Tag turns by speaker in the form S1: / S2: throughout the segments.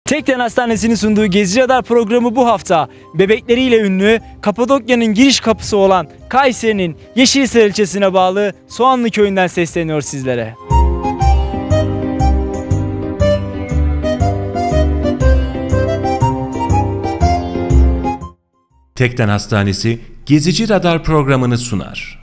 S1: Tekden Hastanesi'nin sunduğu Gezi Radar programı bu hafta bebekleriyle ünlü Kapadokya'nın giriş kapısı olan Kayseri'nin Yeşilhisar ilçesine bağlı Soğanlı köyünden sesleniyor sizlere.
S2: Tekden Hastanesi Gezici Radar programını sunar.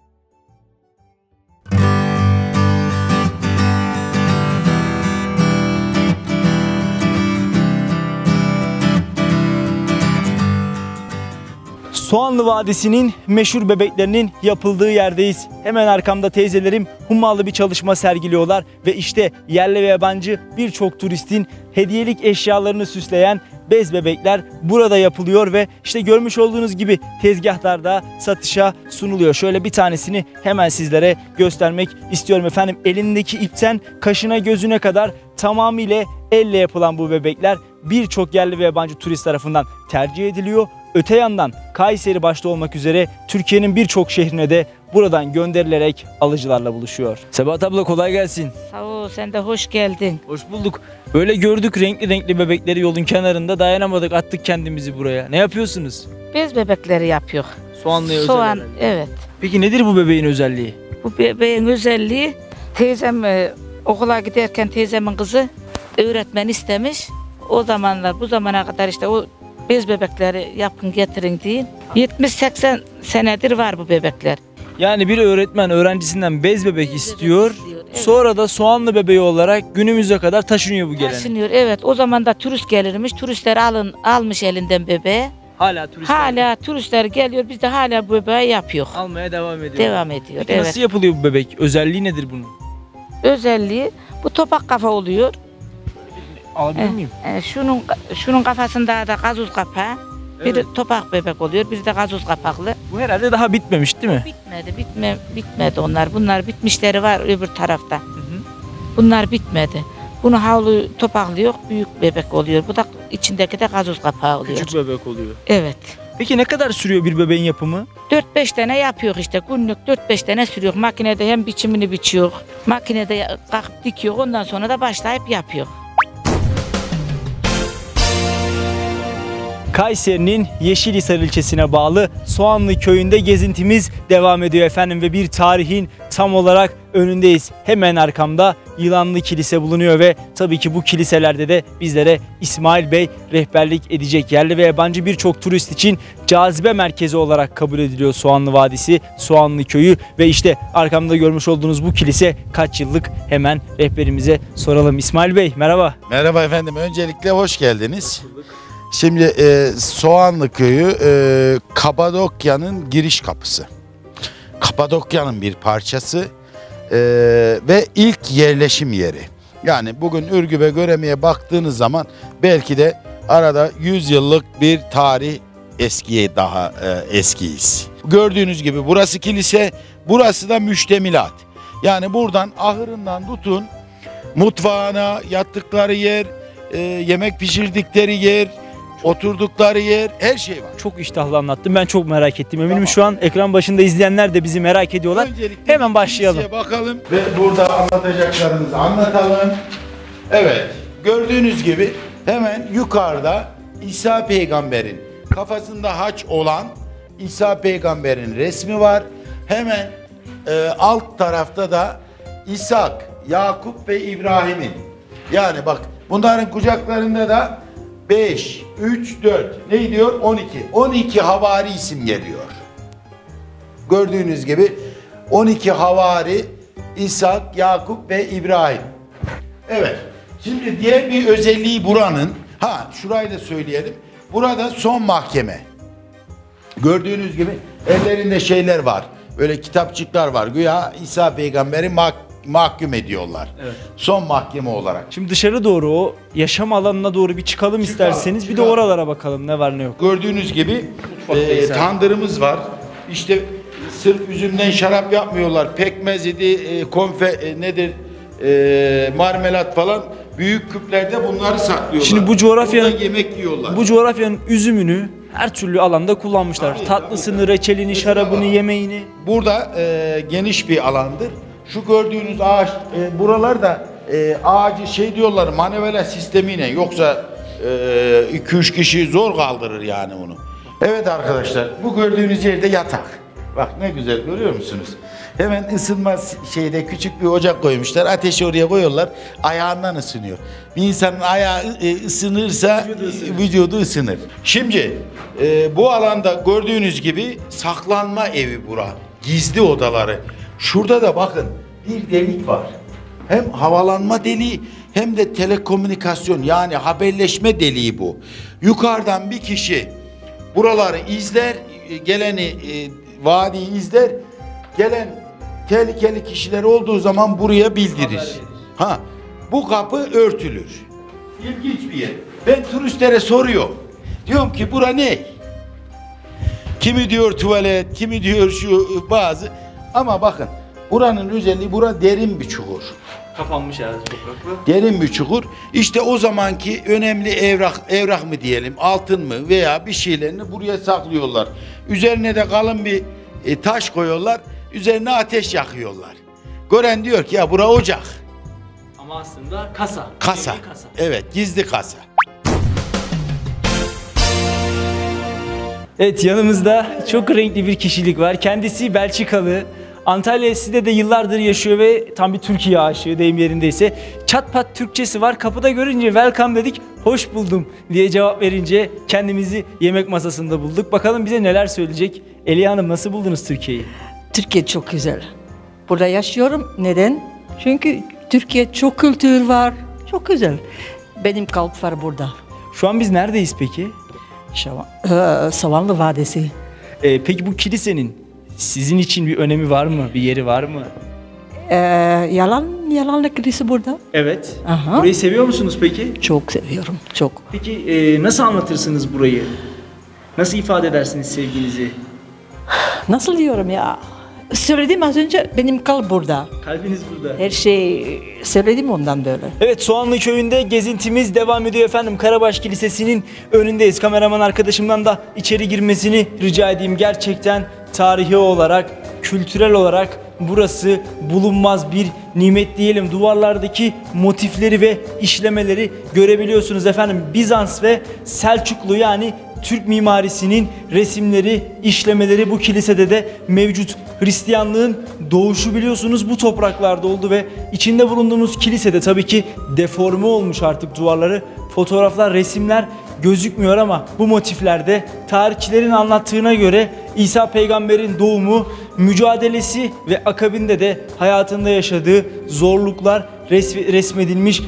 S1: Soğanlı Vadisi'nin meşhur bebeklerinin yapıldığı yerdeyiz. Hemen arkamda teyzelerim hummalı bir çalışma sergiliyorlar ve işte yerli ve yabancı birçok turistin hediyelik eşyalarını süsleyen bez bebekler burada yapılıyor ve işte görmüş olduğunuz gibi tezgahlarda satışa sunuluyor. Şöyle bir tanesini hemen sizlere göstermek istiyorum efendim. Elindeki ipten kaşına gözüne kadar tamamıyla elle yapılan bu bebekler birçok yerli ve yabancı turist tarafından tercih ediliyor. Öte yandan Kayseri başta olmak üzere Türkiye'nin birçok şehrine de buradan gönderilerek alıcılarla buluşuyor. Sebahat abla kolay gelsin.
S3: Sağ ol, sen de hoş geldin.
S1: Hoş bulduk. Böyle gördük renkli renkli bebekleri yolun kenarında, dayanamadık, attık kendimizi buraya. Ne yapıyorsunuz?
S3: Bez bebekleri yapıyor.
S1: Soğanlıya özel
S3: Soğan,
S1: herhalde.
S3: evet.
S1: Peki nedir bu bebeğin özelliği?
S3: Bu bebeğin özelliği teyzem okula giderken teyzemin kızı öğretmen istemiş. O zamanlar bu zamana kadar işte o bez bebekleri yapın getirin deyin. 70-80 senedir var bu bebekler.
S1: Yani bir öğretmen öğrencisinden bez bebek istiyor.
S3: Evet.
S1: Sonra da soğanlı bebeği olarak günümüze kadar taşınıyor bu gelenek.
S3: Taşınıyor, evet. O zaman da turist gelirmiş. Turistler almış elinden bebeği.
S1: Hala
S3: turistler geliyor. Biz de hala bu bebeği yapıyor.
S1: almaya devam ediyor.
S3: Devam ediyor.
S1: Peki nasıl yapılıyor bu bebek? Özelliği nedir bunun?
S3: Özelliği bu topak kafa oluyor.
S1: Alabilir miyim?
S3: Şunun kafasında da gazoz kapağı.
S1: Evet.
S3: Biri topak bebek oluyor, biri de gazoz kapaklı.
S1: Bu herhalde daha bitmemiş değil mi?
S3: Bitmedi onlar. Bunlar bitmişleri var öbür tarafta. Bunlar bitmedi. Bunu havlu topaklıyor, büyük bebek oluyor. Bu da içindeki de gazoz kapağı oluyor.
S1: Küçük bebek oluyor.
S3: Evet.
S1: Peki ne kadar sürüyor bir bebeğin yapımı?
S3: 4-5 tane yapıyor işte. Günlük 4-5 tane sürüyor. Makinede hem biçimini biçiyor. Makinede kalkıp dikiyor. Ondan sonra da başlayıp yapıyor.
S1: Kayseri'nin Yeşilhisar ilçesine bağlı Soğanlı köyünde gezintimiz devam ediyor efendim ve bir tarihin tam olarak önündeyiz. Hemen arkamda Yılanlı Kilise bulunuyor ve tabii ki bu kiliselerde de bizlere İsmail Bey rehberlik edecek. Yerli ve yabancı birçok turist için cazibe merkezi olarak kabul ediliyor Soğanlı Vadisi, Soğanlı Köyü ve işte arkamda görmüş olduğunuz bu kilise kaç yıllık, hemen rehberimize soralım. İsmail Bey merhaba.
S4: Merhaba efendim. Öncelikle hoş geldiniz. Şimdi Soğanlı Köyü Kapadokya'nın giriş kapısı. Kapadokya'nın bir parçası ve ilk yerleşim yeri. Yani bugün Ürgüp'e Göreme'ye baktığınız zaman belki de arada 100 yıllık bir tarih eskiye daha eskiyiz. Gördüğünüz gibi burası kilise, burası da müştemilat. Yani buradan ahırından tutun mutfağına, yattıkları yer, yemek pişirdikleri yer, oturdukları yer, her şey var.
S1: Çok iştahlı anlattım. Ben çok merak ettim. Eminim şu an ekran başında izleyenler de bizi merak ediyorlar.
S4: Öncelikle
S1: hemen başlayalım.
S4: Bakalım ve burada anlatacaklarımızı anlatalım. Evet, gördüğünüz gibi hemen yukarıda İsa Peygamber'in kafasında haç olan İsa Peygamber'in resmi var. Hemen alt tarafta da İshak, Yakup ve İbrahim'in. Yani bak bunların kucaklarında da 5, 3, 4 ne diyor? 12. 12 havari isim geliyor. Gördüğünüz gibi 12 havari İshak, Yakup ve İbrahim. Evet. Şimdi diğer bir özelliği buranın, şurayı da söyleyelim. Burada son mahkeme. Gördüğünüz gibi ellerinde şeyler var. Böyle kitapçıklar var. Güya İsa Peygamber'i mahkum ediyorlar. Evet. Son mahkeme olarak.
S1: Şimdi dışarı doğru, o yaşam alanına doğru bir çıkalım isterseniz. Bir de oralara bakalım ne var ne yok.
S4: Gördüğünüz gibi tandırımız var. İşte sırf üzümden şarap yapmıyorlar. Pekmez idi, marmelat falan. Büyük küplerde bunları saklıyorlar.
S1: Şimdi bu coğrafyanın
S4: burada yemek yiyorlar.
S1: Bu coğrafyanın üzümünü her türlü alanda kullanmışlar. Tatlısını, reçelini, şarabını, yemeğini.
S4: Burada geniş bir alandır. Şu gördüğünüz ağaç, buralar da ağacı diyorlar manevela sistemiyle, yoksa 2-3 kişi zor kaldırır yani onu. Evet arkadaşlar, bu gördüğünüz yerde yatak. Bak ne güzel, görüyor musunuz? Hemen ısınma şeyde küçük bir ocak koymuşlar. Ateşi oraya koyuyorlar. Ayağından ısınıyor. Bir insanın ayağı ısınırsa vücudu ısınır. Şimdi bu alanda gördüğünüz gibi saklanma evi bura. Gizli odaları. Şurada da bakın bir delik var. Hem havalanma deliği hem de telekomünikasyon, yani haberleşme deliği bu. Yukarıdan bir kişi buraları izler, geleni vadiyi izler, gelen tehlikeli kişiler olduğu zaman buraya bildirir. Ha, bu kapı örtülür. İlginç bir yer. Ben turistlere soruyorum. Diyorum ki bura ne? Kimi diyor tuvalet, kimi diyor şu bazı. Ama bakın buranın özelliği, bura derin bir çukur.
S1: Kapanmış herhalde toprakla.
S4: Derin bir çukur. İşte o zamanki önemli evrak mı diyelim, altın mı veya bir şeylerini buraya saklıyorlar. Üzerine de kalın bir taş koyuyorlar. Üzerine ateş yakıyorlar. Gören diyor ki ya bura ocak.
S1: Ama aslında kasa.
S4: Kasa.
S1: Gizli kasa.
S4: Evet, gizli kasa.
S1: Evet, yanımızda çok renkli bir kişilik var. Kendisi Belçikalı. Antalya Side'de de yıllardır yaşıyor ve tam bir Türkiye aşığı, deyim yerindeyse. Çat pat Türkçesi var. Kapıda görünce welcome dedik, hoş buldum diye cevap verince kendimizi yemek masasında bulduk. Bakalım bize neler söyleyecek. Eliya Hanım, nasıl buldunuz Türkiye'yi?
S5: Türkiye çok güzel. Burada yaşıyorum. Neden? Çünkü Türkiye çok kültür var. Çok güzel. Benim kalp var burada.
S1: Şu an biz neredeyiz peki?
S5: Savanlı Vadisi.
S1: Peki bu kilisenin sizin için bir önemi var mı? Bir yeri var mı?
S5: Yalanlı kilise burada.
S1: Evet.
S5: Aha.
S1: Burayı seviyor musunuz peki?
S5: Çok seviyorum. Çok.
S1: Peki nasıl anlatırsınız burayı? Nasıl ifade edersiniz sevginizi?
S5: Nasıl diyorum ya? Söyledim az önce, benim kalp burada.
S1: Kalbiniz burada.
S5: Her şey söyledim ondan böyle.
S1: Evet, Soğanlı Köyü'nde gezintimiz devam ediyor efendim. Karabaş Kilisesi'nin önündeyiz. Kameraman arkadaşımdan da içeri girmesini rica edeyim. Gerçekten tarihi olarak, kültürel olarak burası bulunmaz bir nimet diyelim. Duvarlardaki motifleri ve işlemeleri görebiliyorsunuz efendim. Bizans ve Selçuklu, yani Türk mimarisinin resimleri, işlemeleri bu kilisede de mevcut. Hristiyanlığın doğuşu biliyorsunuz bu topraklarda oldu ve içinde bulunduğumuz kilisede tabii ki deforme olmuş artık duvarları. Fotoğraflar, resimler gözükmüyor ama bu motiflerde tarihçilerin anlattığına göre İsa peygamberin doğumu, mücadelesi ve akabinde de hayatında yaşadığı zorluklar resmedilmiş.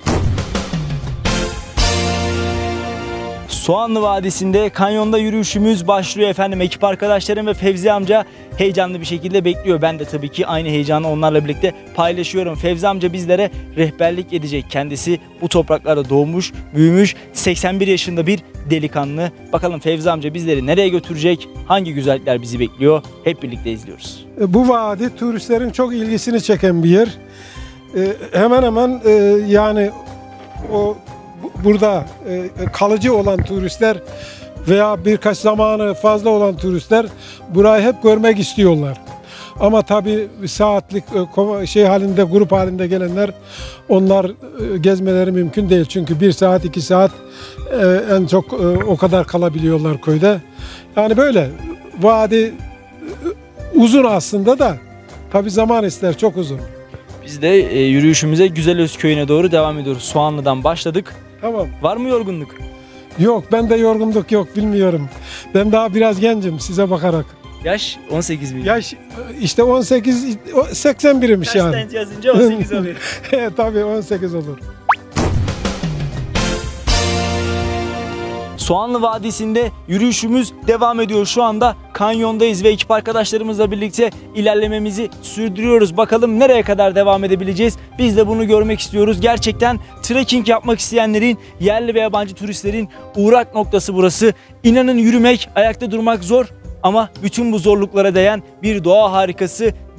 S1: Soğanlı Vadisi'nde kanyonda yürüyüşümüz başlıyor efendim. Ekip arkadaşlarım ve Fevzi amca heyecanlı bir şekilde bekliyor. Ben de tabii ki aynı heyecanı onlarla birlikte paylaşıyorum. Fevzi amca bizlere rehberlik edecek. Kendisi bu topraklarda doğmuş, büyümüş, 81 yaşında bir delikanlı. Bakalım Fevzi amca bizleri nereye götürecek? Hangi güzellikler bizi bekliyor? Hep birlikte izliyoruz.
S6: Bu vadi turistlerin çok ilgisini çeken bir yer. Hemen hemen yani burada kalıcı olan turistler veya birkaç zamanı fazla olan turistler burayı hep görmek istiyorlar. Ama tabii saatlik halinde, grup halinde gelenler, onlar gezmeleri mümkün değil. Çünkü 1 saat 2 saat en çok o kadar kalabiliyorlar köyde. Yani böyle vadi uzun aslında da tabii zaman ister, çok uzun.
S1: Biz de yürüyüşümüze Güzelöz Köyü'ne doğru devam ediyoruz. Soğanlı'dan başladık.
S6: Tamam.
S1: Var mı yorgunluk?
S6: Yok, bende yorgunluk yok, bilmiyorum. Ben daha biraz gencim size bakarak.
S1: Yaş 18 mi?
S6: Yaş işte 18, 81'miş yani.
S1: Kaçtan yazınca 18 oluyor.
S6: Tabii 18 olur.
S1: Soğanlı Vadisi'nde yürüyüşümüz devam ediyor. Şu anda kanyondayız ve ekip arkadaşlarımızla birlikte ilerlememizi sürdürüyoruz. Bakalım nereye kadar devam edebileceğiz? Biz de bunu görmek istiyoruz. Gerçekten trekking yapmak isteyenlerin, yerli ve yabancı turistlerin uğrak noktası burası. İnanın yürümek, ayakta durmak zor ama bütün bu zorluklara değen bir doğa harikası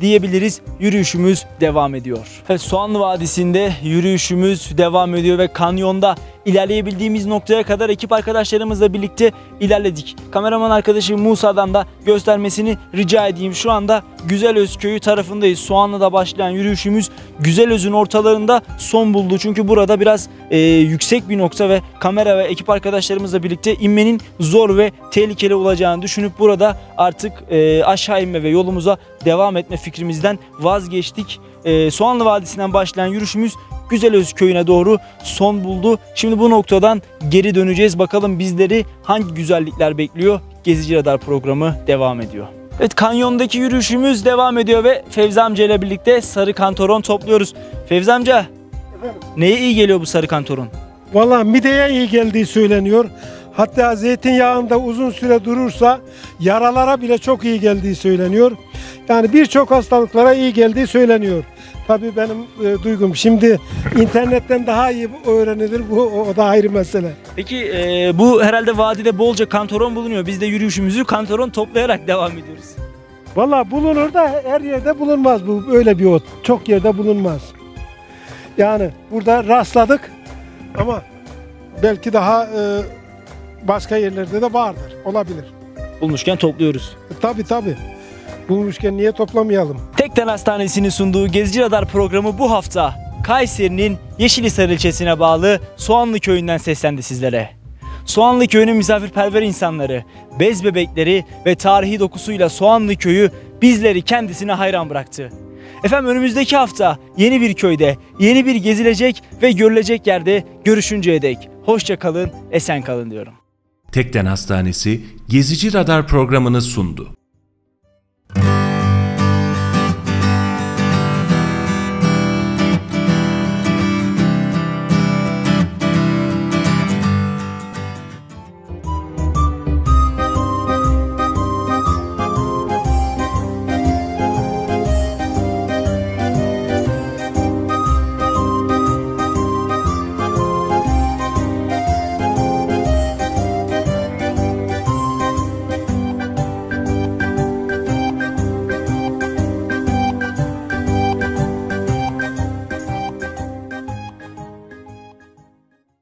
S1: diyebiliriz. Yürüyüşümüz devam ediyor. Evet, Soğanlı Vadisi'nde yürüyüşümüz devam ediyor ve kanyonda ilerleyebildiğimiz noktaya kadar ekip arkadaşlarımızla birlikte ilerledik. Kameraman arkadaşım Musa'dan da göstermesini rica edeyim. Şu anda Güzelöz köyü tarafındayız. Soğanlı'da başlayan yürüyüşümüz Güzelöz'ün ortalarında son buldu. Çünkü burada biraz yüksek bir nokta ve kamera ve ekip arkadaşlarımızla birlikte inmenin zor ve tehlikeli olacağını düşünüp burada artık aşağı inme ve yolumuza devam etme fikrimizden vazgeçtik. Soğanlı Vadisi'nden başlayan yürüyüşümüz Güzelöz köyüne doğru son buldu. Şimdi bu noktadan geri döneceğiz. Bakalım bizleri hangi güzellikler bekliyor? Gezici Radar programı devam ediyor. Evet, kanyondaki yürüyüşümüz devam ediyor ve Fevzi amca ile birlikte sarı kantaron topluyoruz. Fevzi amca, neye iyi geliyor bu sarı kantaron?
S6: Vallahi mideye iyi geldiği söyleniyor. Hatta zeytinyağında uzun süre durursa yaralara bile çok iyi geldiği söyleniyor. Yani birçok hastalıklara iyi geldiği söyleniyor. Tabii benim duygum. Şimdi internetten daha iyi öğrenilir. Bu o da ayrı mesele.
S1: Peki bu herhalde vadide bolca kantaron bulunuyor. Biz de yürüyüşümüzü kantaron toplayarak devam ediyoruz.
S6: Vallahi bulunur da her yerde bulunmaz bu. Öyle bir ot. Çok yerde bulunmaz. Yani burada rastladık ama belki daha başka yerlerde de vardır. Olabilir.
S1: Bulmuşken topluyoruz.
S6: Tabii. Bulmuşken niye toplamayalım?
S1: Tekden Hastanesi'nin sunduğu Gezici Radar programı bu hafta Kayseri'nin Yeşilhisar ilçesine bağlı Soğanlı Köyü'nden seslendi sizlere. Soğanlı Köyü'nün misafirperver insanları, bez bebekleri ve tarihi dokusuyla Soğanlı Köyü bizleri kendisine hayran bıraktı. Efendim, önümüzdeki hafta yeni bir köyde, yeni bir gezilecek ve görülecek yerde görüşünceye dek hoşça kalın, esen kalın diyorum.
S2: Tekden Hastanesi Gezici Radar programını sundu.